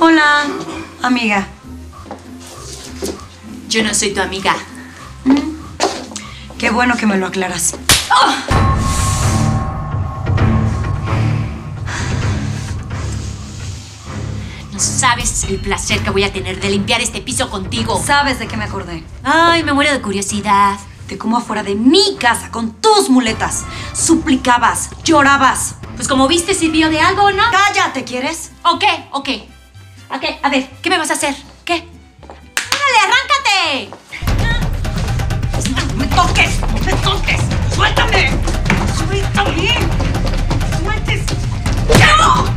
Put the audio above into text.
Hola, amiga. Yo no soy tu amiga. Qué bueno que me lo aclaras. ¡Oh! No sabes el placer que voy a tener de limpiar este piso contigo. ¿Sabes de qué me acordé? Ay, me muero de curiosidad. De cómo afuera de mi casa, con tus muletas, suplicabas, llorabas. Pues como viste, sirvió de algo, ¿no? ¡Cállate! ¿Quieres? Ok. A ver, ¿qué me vas a hacer? ¿Qué? ¡Órale, arráncate! ¡No me toques! ¡No me toques! ¡Suéltame! ¡Suéltame! ¡Sueltes! ¡No!